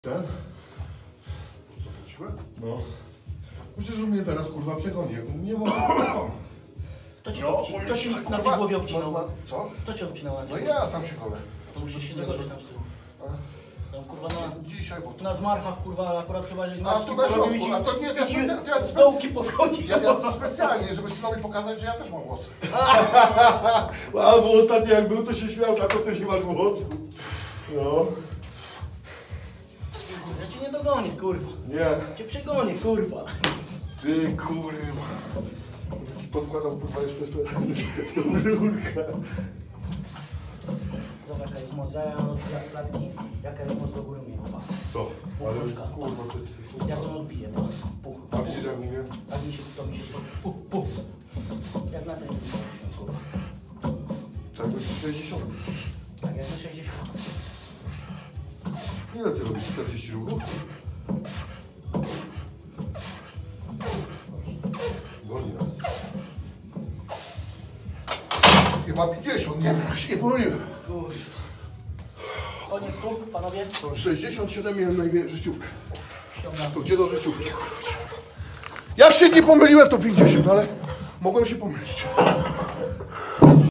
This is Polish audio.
Ten? Co to siłę? No. Myślę, że mnie zaraz kurwa przegoni. Jak nie może. To ci na tej głowie obcinał. Co? To cię obcinał na tej No głowie. ja sam się golę. To musisz się dogolić tam z tyłu. Tam kurwa Dzisiaj, bo to... na zmarchach kurwa akurat chyba, że A zmarszki tu na porobił środku, ci- a to nie, to ja dołki powchodzi. Ja to specjalnie, żeby synowi pokazać, że ja też mam włosy. Albo ostatnio jak był, to się śmiał, a to ty nie masz włosów. No. Ja cię nie dogonię, kurwa. Nie. Cię przegonię, kurwa. Ty kurwa. Podkładam kurwa jeszcze tą rurkę. Zobacz, jaka jest moc. Ja od klatki, jaka jest moc do góry mnie chyba. To, ale Półkroczka. kurwa to jest... Jak on odbije, to puch. A widzisz jak mówię? Tak mi się puch, puch. Jak na treningu, kurwa. Tak być 60. Tak, jak na 60. Ile ty robisz? 40 ruchów? Goni nas. Chyba 50, nie wiem, jak się nie pomyliłem. Kurwa. Koniec tu, panowie. 67 miałem największą życiówkę. Ściągam. To gdzie do życiówki? Jak się nie pomyliłem, to 50, ale mogłem się pomylić.